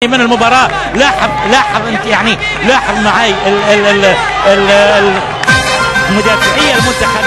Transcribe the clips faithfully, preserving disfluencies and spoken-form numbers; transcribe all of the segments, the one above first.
من المباراة. لاحظ لاحظ انت يعني لاحظ معي المدافعية المنتخب.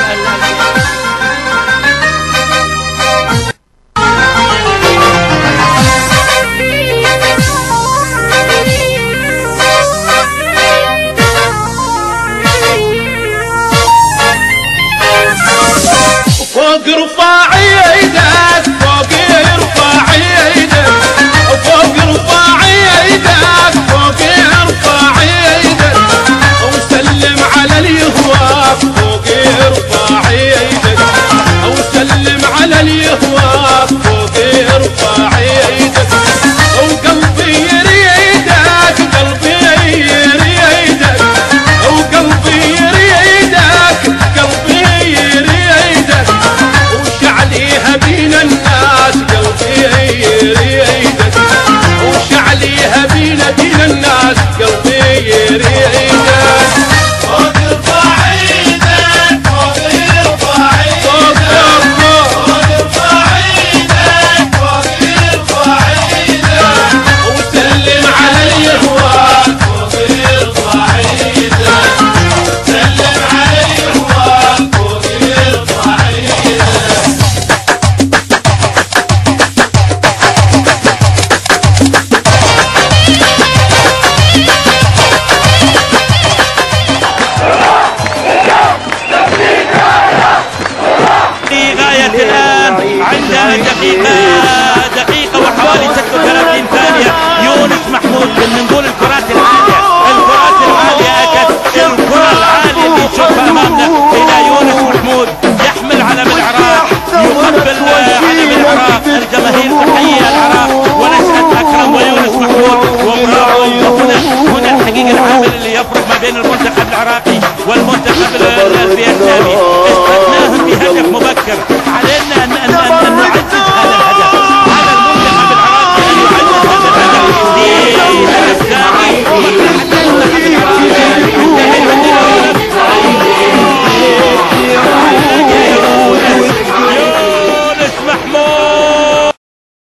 فوق رفاعي ايدك، فوق رفاعي ايدك، فوق رفاعي ايدك، فوق رفاعي ايدك، وسلم على اليهواك. فوق رفاعي ايدك، وسلم على اليهواك. فوق رفاعي ايدك، وقلبي يريدك، قلبي يريدك، وقلبي يريدك، قلبي يريدك، وشعليها بين الناس. قلبي يريدك، وشعليها بين بين الناس. قلبي يريدك. فوق رفاعي ايدك، فوق رفاعي ايدك، فوق رفاعي ايدك، فوق رفاعي ايدك، وسلم على اليهواك. فوق رفاعي ايدك، سلم على اليهواك. فوق رفاعي ايدك. غاية الآن عندها دقيقة دقيقة وحوالي ستة وثلاثين ثانية. يونس محمود من دون الكرات العالية، الكرات العالية أكد الكرة العالية اللي نشوفها أمامنا إلى يونس محمود يحمل علم العراق، يقبل علم العراق. الجماهير تحيي العراق ونشأة أكرم ويونس محمود. وهنا هنا الحقيقة العامل اللي يفرق ما بين المنتخب العراقي والمنتخب الفيتنامي. استثناهم بهدف مبكر. علينا أن أن أن نعد